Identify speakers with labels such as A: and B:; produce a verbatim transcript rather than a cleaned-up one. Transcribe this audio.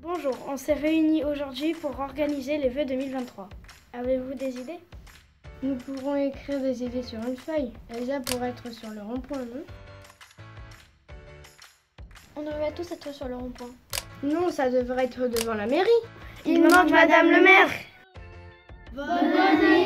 A: Bonjour, on s'est réunis aujourd'hui pour organiser les vœux deux mille vingt-trois. Avez-vous des idées?
B: Nous pourrons écrire des idées sur une feuille. Elsa pourrait être sur le rond-point, non?
C: On devrait tous être sur le rond-point.
B: Non, ça devrait être devant la mairie.
A: Il manque Madame le maire.
B: Bonne année!